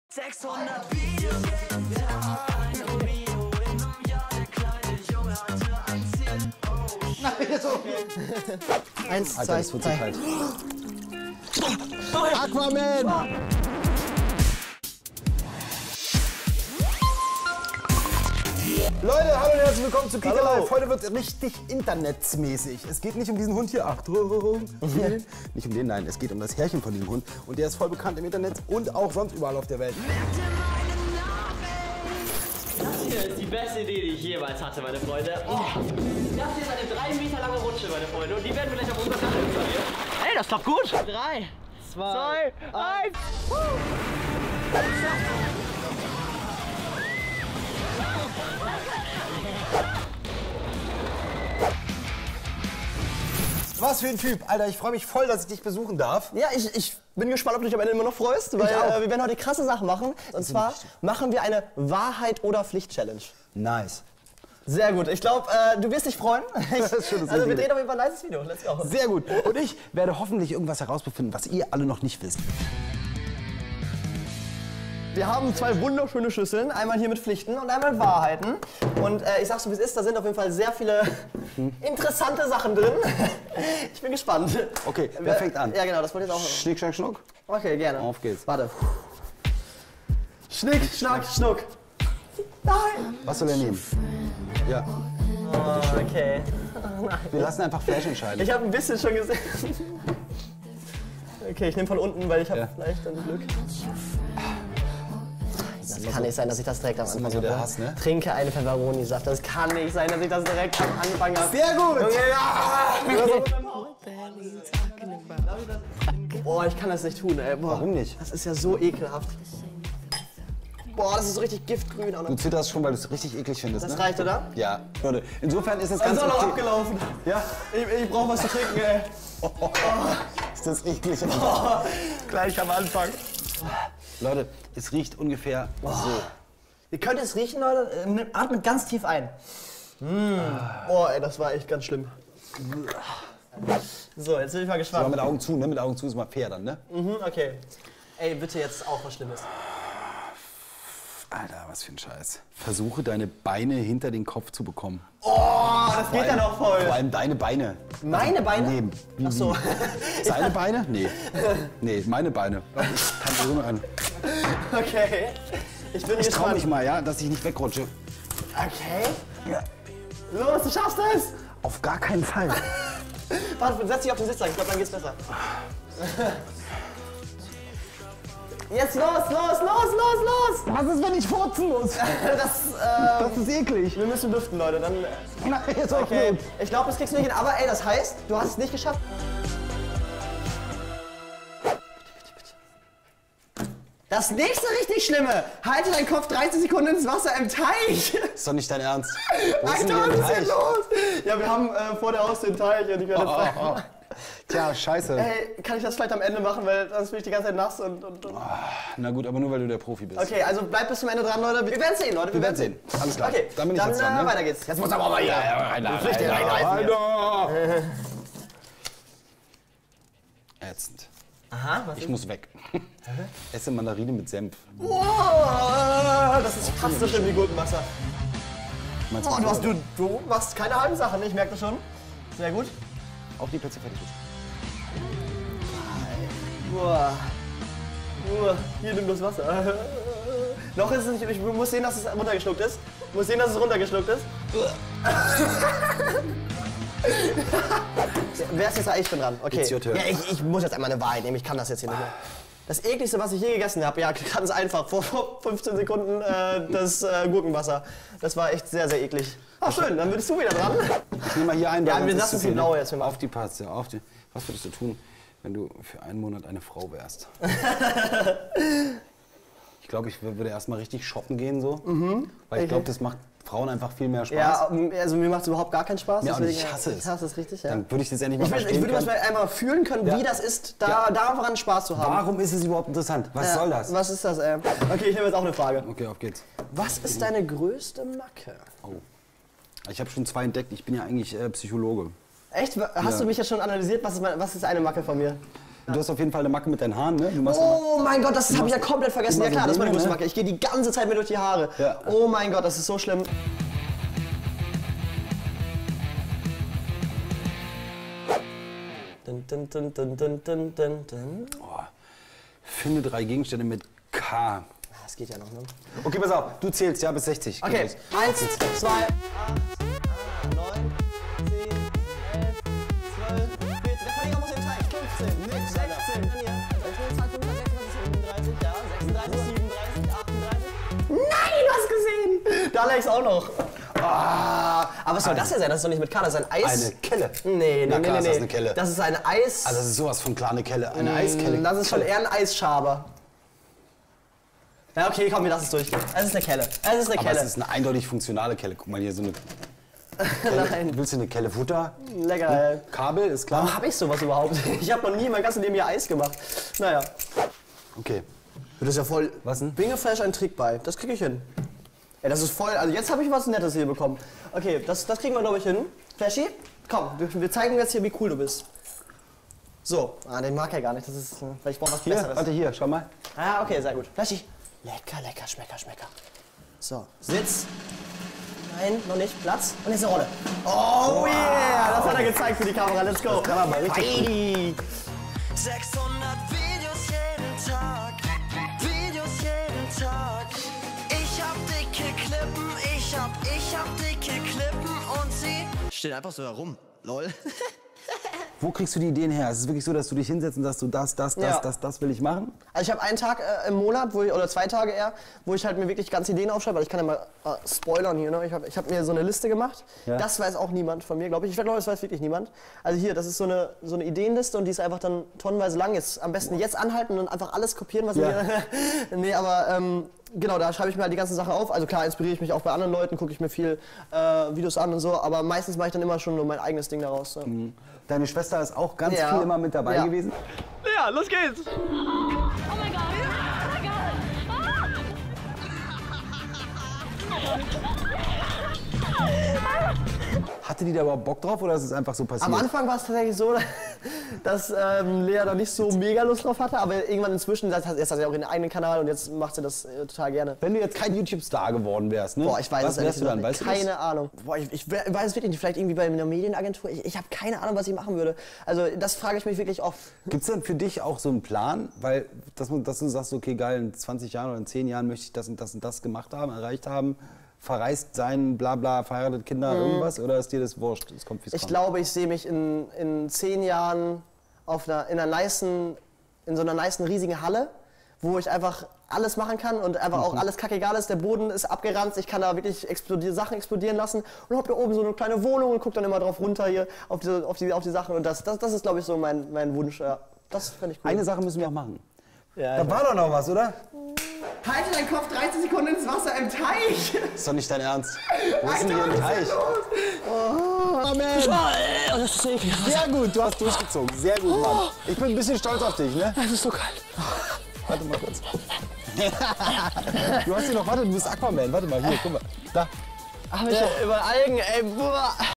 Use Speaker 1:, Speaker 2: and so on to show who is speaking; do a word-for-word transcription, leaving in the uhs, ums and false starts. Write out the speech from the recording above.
Speaker 1: sechshundert Videogames, ja, ein Romeo in einem Jahr, der kleine Junge hatte ein Ziel. Oh,
Speaker 2: nein, so. Eins,
Speaker 3: Alter,
Speaker 2: zwei,
Speaker 3: das wird zu
Speaker 2: drei.
Speaker 3: kalt. Aquaman! Leute, hallo und herzlich willkommen zu Kika Live. Heute wird richtig internetsmäßig. Es geht nicht um diesen Hund hier, Achtung, nicht um den, nein, es geht um das Härchen von diesem Hund. Und der ist voll bekannt im Internet und auch sonst überall auf der Welt.
Speaker 4: Das hier ist die beste Idee, die ich jemals hatte, meine Freunde. Oh. Das hier ist eine drei Meter lange Rutsche, meine Freunde. Und die werden wir gleich auf unser Dach installieren. Ey, das klappt gut. Drei, zwei, eins.
Speaker 3: Was für ein Typ, Alter, ich freue mich voll, dass ich dich besuchen darf.
Speaker 2: Ja, ich, ich bin gespannt, ob du dich am Ende immer noch freust, weil äh, wir werden heute krasse Sachen machen. Und zwar machen wir eine Wahrheit- oder Pflicht-Challenge.
Speaker 3: Nice.
Speaker 2: Sehr gut. Ich glaube, äh, du wirst dich freuen.
Speaker 3: Das ist schon das
Speaker 2: also wir
Speaker 3: Richtige.
Speaker 2: drehen auf jeden Fall ein nices Video. Let's go.
Speaker 3: Sehr gut. Und ich werde hoffentlich irgendwas herausbefinden, was ihr alle noch nicht wisst.
Speaker 2: Wir haben zwei wunderschöne Schüsseln. Einmal hier mit Pflichten und einmal mit Wahrheiten. Und äh, ich sag's so, wie es ist, da sind auf jeden Fall sehr viele interessante Sachen drin. Ich bin gespannt.
Speaker 3: Okay, wer fängt an?
Speaker 2: Ja, genau, das wollte ich jetzt auch.
Speaker 3: Schnick, schnack, schnuck.
Speaker 2: Okay, gerne.
Speaker 3: Auf geht's.
Speaker 2: Warte. Schnick, schnack, schnuck. Nein!
Speaker 3: Was soll er nehmen? Ja,
Speaker 2: Oh, okay.
Speaker 3: wir lassen einfach Flash entscheiden.
Speaker 2: Ich habe ein bisschen schon gesehen. Okay, ich nehme von unten, weil ich habe
Speaker 3: Ja.
Speaker 2: vielleicht dann Glück. Das kann nicht sein, dass ich das direkt am Anfang
Speaker 3: immer so der
Speaker 2: habe.
Speaker 3: Hass, ne?
Speaker 2: Trinke eine Pepperoni-Saft. Das kann nicht sein, dass ich das direkt am Anfang habe.
Speaker 3: Sehr gut!
Speaker 2: Junge, ja! Boah, ich kann das nicht tun, ey. Boah,
Speaker 3: Warum nicht?
Speaker 2: Das ist ja so ekelhaft. Boah, das ist so richtig giftgrün. Auch noch.
Speaker 3: Du zitterst schon, weil du es richtig eklig findest,
Speaker 2: Das
Speaker 3: ne?
Speaker 2: reicht, oder?
Speaker 3: Ja. Leute, insofern ist es
Speaker 2: Das
Speaker 3: ganz
Speaker 2: ist auch noch
Speaker 3: okay.
Speaker 2: abgelaufen.
Speaker 3: Ja?
Speaker 2: Ich, ich brauche was zu trinken, ey.
Speaker 3: Oh, oh, oh. Ist das eklig?
Speaker 2: Oh, gleich am Anfang.
Speaker 3: Leute, es riecht ungefähr so.
Speaker 2: Ihr könnt es riechen, Leute. Ähm, Atmet ganz tief ein. Mm. Boah, ey, das war echt ganz schlimm. So, jetzt bin ich mal
Speaker 3: Aber
Speaker 2: gespannt.
Speaker 3: mit Augen zu, ne? Mit Augen zu ist mal fair dann, ne?
Speaker 2: Mhm, okay. Ey, bitte jetzt auch was Schlimmes.
Speaker 3: Alter, was für ein Scheiß. Versuche deine Beine hinter den Kopf zu bekommen.
Speaker 2: Oh, das geht ja noch voll.
Speaker 3: Vor allem deine Beine.
Speaker 2: Meine Beine?
Speaker 3: Nee, wie,
Speaker 2: Ach so.
Speaker 3: wie? Seine Beine? Nee. Nee, meine Beine. Kann so mal an.
Speaker 2: Okay. Ich bin
Speaker 3: Ich trau
Speaker 2: gespannt.
Speaker 3: mich mal, ja, dass ich nicht wegrutsche.
Speaker 2: Okay.
Speaker 3: Ja.
Speaker 2: Los, du schaffst es.
Speaker 3: Auf gar keinen Fall.
Speaker 2: Warte, setz dich auf den Sitz, ich glaube, dann geht's besser. Jetzt los, los, los, los, los!
Speaker 3: Was ist, wenn ich furzen muss?
Speaker 2: Das, ähm,
Speaker 3: Das ist eklig.
Speaker 2: wir müssen lüften, Leute. Dann,
Speaker 3: Nein, jetzt auch
Speaker 2: okay.
Speaker 3: nicht.
Speaker 2: Ich glaube, das kriegst du nicht hin. Aber ey, das heißt, du hast es nicht geschafft. Das nächste richtig Schlimme. Halte deinen Kopf dreißig Sekunden ins Wasser im Teich.
Speaker 3: Ist doch nicht dein Ernst. Wo ist denn
Speaker 2: Alter,
Speaker 3: der
Speaker 2: was ist denn
Speaker 3: Teich?
Speaker 2: los? Ja, wir haben äh, vor der Haustür einen Teich und ich werde jetzt
Speaker 3: Oh,
Speaker 2: sagen,
Speaker 3: oh, oh. Tja, scheiße.
Speaker 2: Hey, kann ich das vielleicht am Ende machen, weil sonst bin ich die ganze Zeit nass und... und, und.
Speaker 3: Na gut, aber nur weil du der Profi bist.
Speaker 2: Okay, also bleibt bis zum Ende dran, Leute. Wir werden sehen, Leute.
Speaker 3: Wir werden sehen. Alles klar.
Speaker 2: Okay,
Speaker 3: Dann bin ich
Speaker 2: dann
Speaker 3: jetzt dran,
Speaker 2: äh,
Speaker 3: ne?
Speaker 2: weiter geht's. Jetzt muss aber mal hier.
Speaker 3: rein,
Speaker 2: Pflicht rein, rein,
Speaker 3: Ätzend.
Speaker 2: Aha, was
Speaker 3: Ich muss weg. Esse Mandarine mit Senf.
Speaker 2: Oh, das ist fast so schlimm wie Gurkenwasser.
Speaker 3: Meinst
Speaker 2: Oh,
Speaker 3: du,
Speaker 2: du, hast, du, du machst keine halben Sachen, ich merke das schon. Sehr gut.
Speaker 3: auch die Plätze fertig bist?
Speaker 2: Uah. Uah. Hier, nimm das Wasser. Noch ist es nicht, ich muss sehen, dass es runtergeschluckt ist. Ich muss sehen, dass es runtergeschluckt ist. Wer ist jetzt da? Ich bin dran. Okay.
Speaker 3: It's your turn.
Speaker 2: Ja, ich, ich muss jetzt einmal eine Wahrheit nehmen, ich kann das jetzt hier nicht mehr. Das ekligste, was ich je gegessen habe, ja, ganz einfach, vor, vor fünfzehn Sekunden äh, das äh, Gurkenwasser. Das war echt sehr, sehr eklig. Ach schön, dann würdest du wieder dran.
Speaker 3: Ich nehme mal hier ein.
Speaker 2: Ja,
Speaker 3: weil
Speaker 2: wir
Speaker 3: sonst
Speaker 2: lassen
Speaker 3: ist
Speaker 2: die
Speaker 3: zu viel,
Speaker 2: blaue
Speaker 3: ne?
Speaker 2: jetzt mal.
Speaker 3: Auf die Paste, auf die. Was würdest du tun, wenn du für einen Monat eine Frau wärst? Ich glaube, ich würde erstmal richtig shoppen gehen so. Mhm. Weil ich glaube, das macht Frauen einfach viel mehr Spaß.
Speaker 2: Ja, also mir macht es überhaupt gar keinen Spaß.
Speaker 3: Ja, und
Speaker 2: deswegen,
Speaker 3: ich hasse es.
Speaker 2: Ich hasse es richtig, ja.
Speaker 3: Dann würde ich das endlich mal
Speaker 2: Ich, will,
Speaker 3: verstehen
Speaker 2: ich würde
Speaker 3: können.
Speaker 2: mal einmal fühlen können,
Speaker 3: Ja.
Speaker 2: wie das ist, da,
Speaker 3: Ja.
Speaker 2: daran Spaß zu haben.
Speaker 3: Warum ist es überhaupt interessant? Was
Speaker 2: Ja,
Speaker 3: soll das?
Speaker 2: Was ist das, ey? Okay, ich nehme jetzt auch eine Frage.
Speaker 3: Okay, auf geht's.
Speaker 2: Was ist deine größte Macke?
Speaker 3: Oh. Ich habe schon zwei entdeckt. Ich bin ja eigentlich äh, Psychologe.
Speaker 2: Echt? Hast
Speaker 3: Ja.
Speaker 2: du mich jetzt schon analysiert? Was ist, mein, was ist eine Macke von mir?
Speaker 3: Du hast auf jeden Fall eine Macke mit deinen Haaren, ne? Du machst
Speaker 2: Oh mein Gott, das habe ich ja komplett vergessen.
Speaker 3: immer
Speaker 2: Ja
Speaker 3: so
Speaker 2: klar, das ist meine
Speaker 3: Dinge,
Speaker 2: größte
Speaker 3: ne?
Speaker 2: Macke. Ich gehe die ganze Zeit mir durch die Haare.
Speaker 3: Ja.
Speaker 2: Oh mein Gott, das ist so schlimm. Dun, dun, dun, dun, dun, dun, dun, dun.
Speaker 3: Oh, finde drei Gegenstände mit K.
Speaker 2: Das geht ja noch, ne?
Speaker 3: Okay, pass auf, du zählst ja bis sechzig.
Speaker 2: Okay,
Speaker 3: Geht
Speaker 2: eins, zwei, acht, neun, zehn, elf, zwölf, vierzehn. Der Verlierer muss den Teig. fünfzehn, nix, sechzehn, sechzehn, sechsundzwanzig, sechsunddreißig, ja, sechsunddreißig, siebenunddreißig, achtunddreißig. Nein, du hast gesehen! Da legst auch noch. Ah, aber was soll das denn sein? Das ist doch nicht mit K, das ist ein Eis.
Speaker 3: Eine Kelle.
Speaker 2: Nee, nee,
Speaker 3: Na
Speaker 2: nee,
Speaker 3: klar
Speaker 2: nee.
Speaker 3: ist das eine Kelle.
Speaker 2: Das ist ein Eis.
Speaker 3: Also das ist sowas von klar eine Kelle, eine Eiskelle.
Speaker 2: Das ist schon eher ein Eisschaber. Ja, okay, komm, wir lassen es durchgehen. Es ist eine Kelle. Es ist eine
Speaker 3: Aber
Speaker 2: Kelle.
Speaker 3: es ist eine eindeutig funktionale Kelle. Guck mal hier, so eine
Speaker 2: Nein.
Speaker 3: Willst du eine Kelle Futter?
Speaker 2: Lecker, ey.
Speaker 3: Kabel, ist klar.
Speaker 2: Warum habe ich sowas überhaupt? Ich habe noch nie in meinem ganzen Leben hier Eis gemacht. Naja.
Speaker 3: Okay.
Speaker 2: Das ist ja voll.
Speaker 3: Was denn?
Speaker 2: Bingeflash ein Trick bei. Das kriege ich hin. Ey, das ist voll. Also jetzt habe ich was Nettes hier bekommen. Okay, das, das kriegen wir, glaube ich, hin. Flashy, komm, wir, wir zeigen jetzt hier, wie cool du bist. So. Ah, den mag er gar nicht. Das ist. Weil ich brauche was
Speaker 3: Hier,
Speaker 2: Besseres.
Speaker 3: warte hier, schau mal.
Speaker 2: Ah, okay, sehr gut. Flashy. Lecker, lecker, schmecker, schmecker. So, Sitz. Nein, noch nicht. Platz. Und jetzt eine Rolle. Oh yeah! Das hat er gezeigt für die Kamera. Let's go.
Speaker 3: Das kann er mal richtig
Speaker 2: Heidi.
Speaker 1: sechshundert Videos jeden Tag, Videos jeden Tag. Ich hab dicke Klippen, ich hab, ich hab dicke Klippen und sie steht einfach so herum. Lol.
Speaker 3: Wo kriegst du die Ideen her? Ist es wirklich so, dass du dich hinsetzt und sagst, du das, das, das,
Speaker 2: Ja.
Speaker 3: das, das will ich machen?
Speaker 2: Also ich habe einen Tag äh, im Monat, wo ich, oder zwei Tage eher, wo ich halt mir wirklich ganze Ideen aufschreibe. Weil ich kann ja mal äh, spoilern hier, ne? Ich habe ich hab mir so eine Liste gemacht.
Speaker 3: Ja.
Speaker 2: Das weiß auch niemand von mir, glaube ich. Ich glaube, das weiß wirklich niemand. Also hier, das ist so eine, so eine Ideenliste und die ist einfach dann tonnenweise lang. Jetzt am besten jetzt anhalten und einfach alles kopieren, was
Speaker 3: Ja.
Speaker 2: ich mir... Nee, aber ähm, genau, da schreibe ich mir halt die ganzen Sachen auf. Also klar, inspiriere ich mich auch bei anderen Leuten, gucke ich mir viel äh, Videos an und so. Aber meistens mache ich dann immer schon nur mein eigenes Ding daraus. So.
Speaker 3: Deine Schwester ist auch ganz
Speaker 2: Ja.
Speaker 3: viel immer mit dabei
Speaker 2: Ja.
Speaker 3: gewesen.
Speaker 4: Ja, los geht's!
Speaker 5: Oh my god. Oh my god.
Speaker 3: Hatte die da überhaupt Bock drauf oder ist es einfach so passiert?
Speaker 2: Am Anfang war es tatsächlich so, dass ähm, Lea da nicht so mega Lust drauf hatte, aber irgendwann inzwischen, das hat, jetzt hat sie auch ihren eigenen Kanal und jetzt macht sie das äh, total gerne.
Speaker 3: Wenn du jetzt kein YouTube-Star geworden wärst, ne?
Speaker 2: Boah, ich weiß
Speaker 3: was
Speaker 2: es ehrlich
Speaker 3: wärst du dann?
Speaker 2: gesagt
Speaker 3: Weißt
Speaker 2: nicht.
Speaker 3: du das?
Speaker 2: Keine Ahnung. Boah, ich, ich we- weiß es wirklich nicht. Vielleicht irgendwie bei einer Medienagentur. Ich, ich habe keine Ahnung, was ich machen würde. Also das frage ich mich wirklich oft.
Speaker 3: Gibt es denn für dich auch so einen Plan? Weil, dass, man, dass du sagst, okay, geil, in zwanzig Jahren oder in zehn Jahren möchte ich das und das und das gemacht haben, erreicht haben, verreist sein, bla bla, verheiratet, Kinder, irgendwas? Oder ist dir das wurscht? Es kommt, wie's
Speaker 2: Mhm. Ich
Speaker 3: kommt.
Speaker 2: glaube, ich sehe mich in, in zehn Jahren auf einer, in, einer nicen, in so einer nicen, riesigen Halle, wo ich einfach alles machen kann und einfach auch alles kackegal ist. Der Boden ist abgeranzt, ich kann da wirklich explodier Sachen explodieren lassen und hab da oben so eine kleine Wohnung und guck dann immer drauf runter hier auf, diese, auf, die, auf die Sachen. Und das, das, das ist, glaube ich, so mein, mein Wunsch. Ja. Das fände ich cool.
Speaker 3: Eine Sache müssen wir auch machen.
Speaker 2: Ja,
Speaker 3: Da war doch noch was, oder?
Speaker 2: Halte deinen Kopf dreißig Sekunden ins Wasser im Teich.
Speaker 3: Ist doch nicht dein Ernst. Wo ist denn hier ein Teich?
Speaker 2: Oh, Mensch. Oh, das ist eklig.
Speaker 3: Sehr gut, du hast durchgezogen. Sehr gut, Mann. Ich bin ein bisschen stolz auf dich, ne?
Speaker 2: Das ist so kalt.
Speaker 3: Warte mal kurz. Du hast hier noch, warte, du bist Aquaman. Warte mal, hier, guck mal. Da.
Speaker 2: Aber ich über Algen, ey, boah.